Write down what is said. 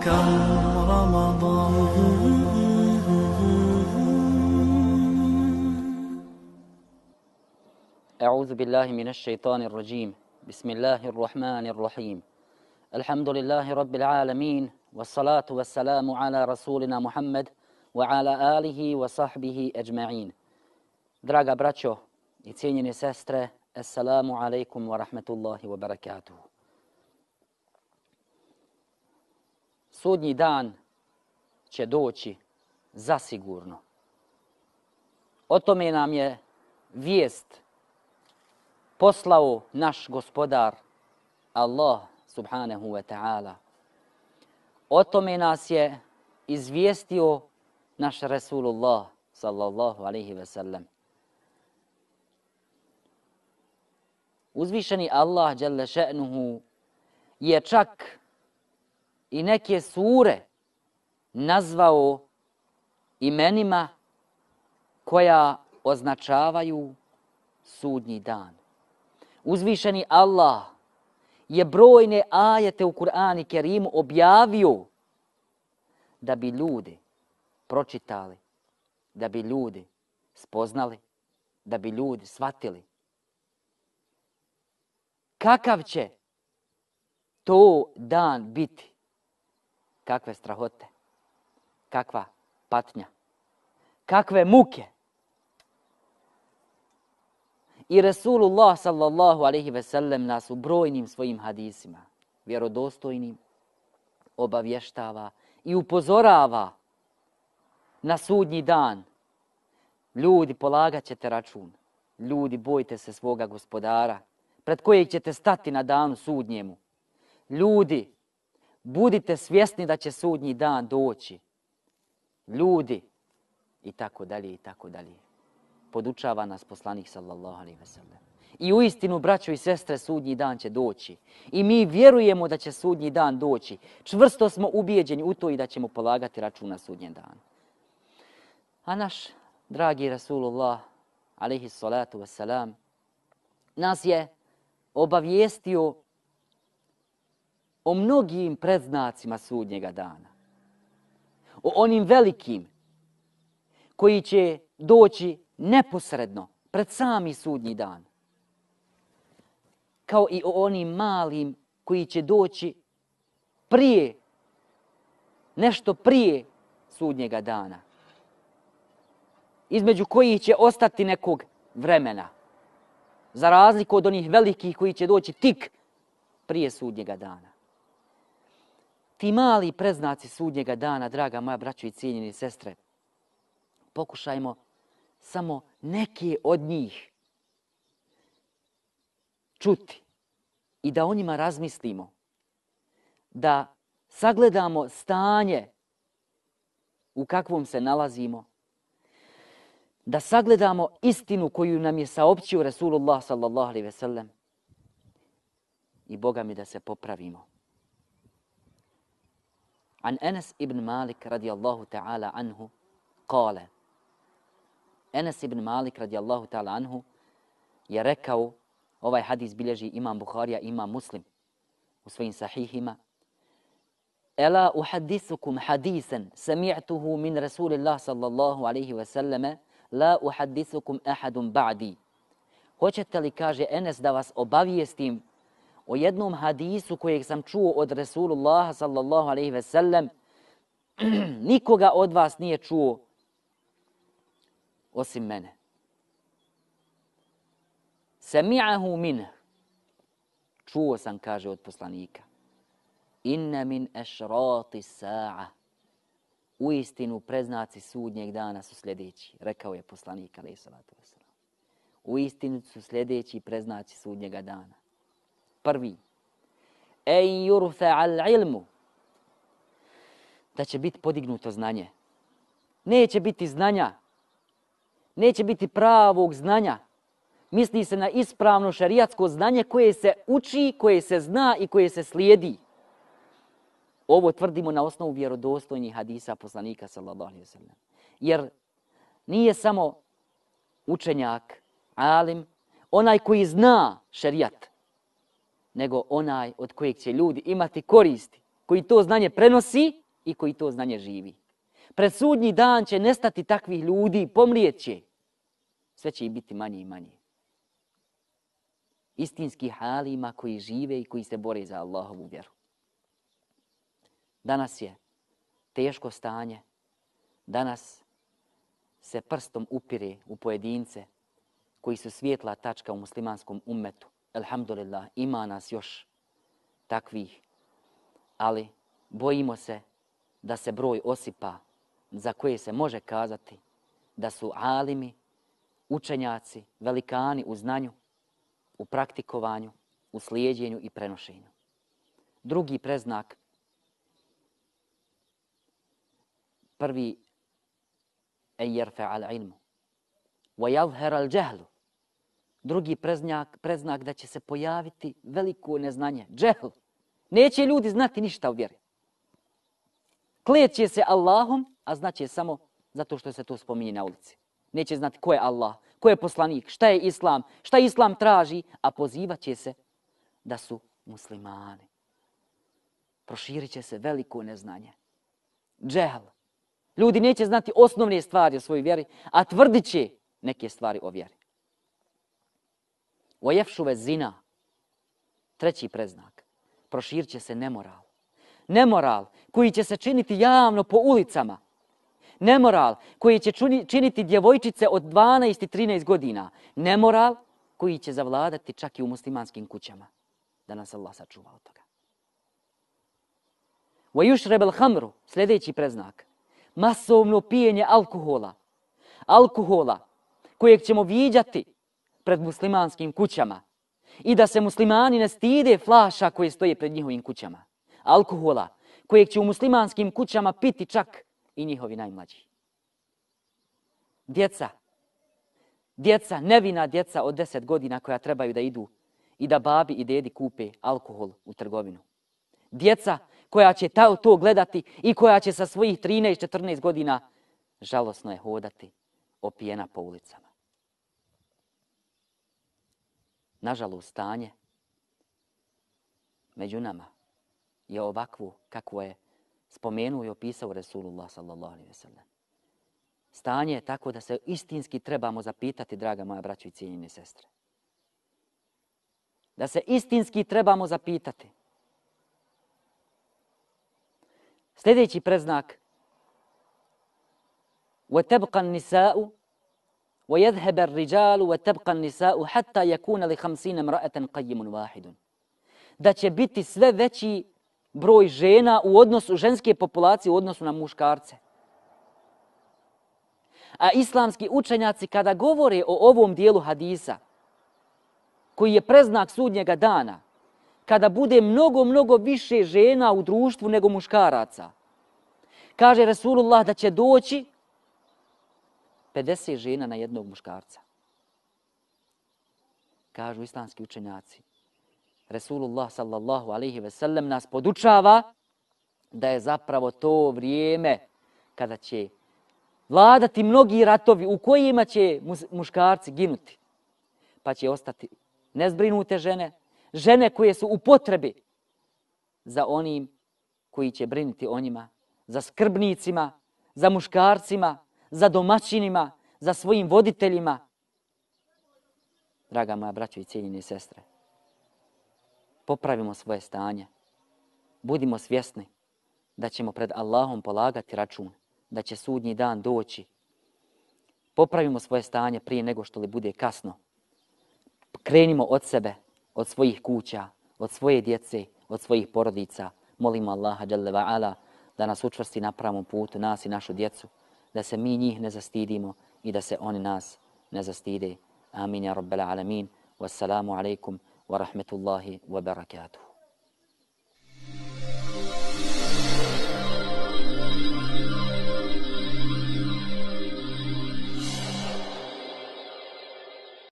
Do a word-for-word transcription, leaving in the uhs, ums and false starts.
كم رمضان. أعوذ بالله من الشيطان الرجيم. بسم الله الرحمن الرحيم. الحمد لله رب العالمين والصلاة والسلام على رسولنا محمد وعلى آله وصحبه أجمعين. Draga braćo i cijenjene sestre, assalamu alaikum wa rahmatullahi wa barakatuhu. Sudnji dan će doći zasigurno. O tome nam je vijest poslao naš gospodar Allah subhanahu wa ta'ala. O tome nas je izvijestio naš Rasulullah sallallahu alaihi ve sellem. Uzvišeni Allah dželle še'nuhu je čak i neke sure nazvao imenima koja označavaju sudnji dan. Uzvišeni Allah je brojne ajete u Kur'anu Kerimu objavio da bi ljudi pročitali, da bi ljudi spoznali, da bi ljudi shvatili kakav će to dan biti, kakve strahote, kakva patnja, kakve muke. I Rasulullah sallallahu alaihi ve sellem nas u brojnim svojim hadisima, vjerodostojnim, obavještava i upozorava na sudnji dan. Ljudi, polagat ćete račun. Ljudi, bojte se svoga gospodara, pred kojeg ćete stati na danu sudnjemu. Ljudi, budite svjesni da će sudnji dan doći. Ljudi, i tako dalje, i tako dalje. Podučava nas poslanik sallallahu alejhi ve sellem. I u istinu, braćo i sestre, sudnji dan će doći. I mi vjerujemo da će sudnji dan doći. Čvrsto smo ubijeđeni u to i da ćemo polagati račun na sudnjem danu. A naš dragi Rasulullah alejhi salatu wassalam nas je obavijestio o mnogim predznacima sudnjega dana. O onim velikim koji će doći neposredno pred sami sudnji dan. Kao i o onim malim koji će doći prije, nešto prije sudnjega dana. Između kojih će ostati nekog vremena. Za razliku od onih velikih koji će doći tik prije sudnjega dana. Ti mali predznaci sudnjega dana, draga moja braćo i cijenjeni sestre, pokušajmo samo neke od njih čuti i da o njima razmislimo. Da sagledamo stanje u kakvom se nalazimo. Da sagledamo istinu koju nam je saopćio Rasulullah sallallahu alejhi ve sellem. I Boga mi da se popravimo. An Enes ibn Malik radijallahu ta'ala anhu kale. Enes ibn Malik radijallahu ta'ala anhu je rekao, ovaj hadis bilježi imam Buharija, imam Muslim u svojim sahihima. Ela uhaddisukum hadisen sami'tuhu min Rasulillah sallallahu alejhi ve selleme la uhaddisukum ahadun ba'di. Hoćete li, kaže Enes, da vas obavijestim o jednom hadisu kojeg sam čuo od Rasulullaha sallallahu alejhi ve sellem? Nikoga od vas nije čuo osim mene. Sami'ahu min. Čuo sam, kaže, od poslanika. Inna min ešrati sa'a. U istinu predznaci sudnjeg dana su sljedeći, rekao je poslanik alejhi salatu vesselam. U istinu su sljedeći predznaci sudnjega dana. Prvi. En yurfa'al ilmu. Da će biti podignuto znanje. Neće biti znanja. Neće biti pravog znanja. Misli se na ispravno šerijatsko znanje koje se uči, koje se zna i koje se slijedi. Ovo tvrdimo na osnovu vjerodostojnih hadisa poslanika sallallahu alejhi ve sellem. Jer nije samo učenjak, alim, onaj koji zna šerijat, nego onaj od kojeg će ljudi imati koristi. koji to znanje prenosi i koji to znanje živi. Pred sudnji dan će nestati takvih ljudi, pomrijet će. Sve će ih biti manje i manje. Istinski halima koji žive i koji se bore za Allahovu vjeru. Danas je teško stanje. Danas se prstom upire u pojedince koji su svijetla tačka u muslimanskom ummetu. Alhamdulillah, ima nas još takvih. Ali bojimo se da se broj osipa za koje se može kazati da su alimi, učenjaci, velikani u znanju, u praktikovanju, u slijedjenju i prenošenju. Drugi preznak, prvi, en jerfe al ilmu, wa yadhhar al jahlu. Drugi preznak, preznak da će se pojaviti veliko neznanje, džehl. Neće ljudi znati ništa o vjeri. Klijet se Allahom, a znaće samo zato što se to spominje na ulici. Neće znati ko je Allah, ko je poslanik, šta je Islam, šta Islam traži, a pozivat će se da su muslimani. Proširit će se veliko neznanje. Džehl. Ljudi neće znati osnovne stvari o svojoj vjeri, a tvrdit će neke stvari o vjeri. Vojefšuve zina. Treći preznak. Proširit će se nemoral. Nemoral koji će se činiti javno po ulicama. Nemoral koji će činiti djevojčice od dvanaest i trinaest godina. Nemoral koji će zavladati čak i u muslimanskim kućama. Da nas Allah sačuva od toga. Vajušrebel hamru. Sljedeći preznak. Masovno pijenje alkohola. Alkohola kojeg ćemo viđati pred muslimanskim kućama. I da se muslimani ne stide flaša koje stoje pred njihovim kućama. Alkohola kojeg će u muslimanskim kućama piti čak i njihovi najmlađi. Djeca. Djeca, nevina djeca od deset godina koja trebaju da idu i da babi i dedi kupe alkohol u trgovinu. Djeca koja će to gledati i koja će sa svojih trinaest četrnaest godina žalosno je hodati opijena po ulicama. Nažalost, stanje među nama je ovakvo kakvo je spomenuo i opisao Resulullah sallallahu alejhi ve sellem. Stanje je tako da se istinski trebamo zapitati, draga moja braćo i cijenjene sestre. Da se istinski trebamo zapitati. Sljedeći preznak. وَتَبْقَ النِّسَاءُ وَيَذْهَبَ الرِّجَالُ وَتَبْقَ النِّسَاءُ حَتَّى يَكُونَ لِخَمْسِينَ امْرَأَةً قَيِّمٌ وَاحِدٌ. Da će biti sve veći broj žena u odnosu ženske populacije u odnosu na muškarce. A islamski učenjaci kada govore o ovom dijelu hadisa, koji je preznak sudnjega dana, kada bude mnogo, mnogo više žena u društvu nego muškaraca, kaže Resulullah da će doći pedeset žena na jednog muškarca. Kažu islamski učenjaci. Resulullah sallallahu alejhi ve sellem nas podučava da je zapravo to vrijeme kada će vladati mnogi ratovi u kojima će muškarci ginuti. Pa će ostati nezbrinute žene, žene koje su u potrebi za onim koji će brinuti o njima, za skrbnicima, za muškarcima, za domaćinima, za svojim voditeljima. Draga moja braćo i cijenjene sestre, popravimo svoje stanje. Budimo svjesni da ćemo pred Allahom polagati račun, da će sudnji dan doći. Popravimo svoje stanje prije nego što li bude kasno. Krenimo od sebe, od svojih kuća, od svoje djece, od svojih porodica. Molimo Allaha dželle ve ala da nas učvrsti na pravom putu, nas i našu djecu, da se mi njih ne zastidimo i da se oni nas ne zastide. Amin ja rabbal alamin. Wassalamu alaikum wa rahmetullahi wa barakatuh.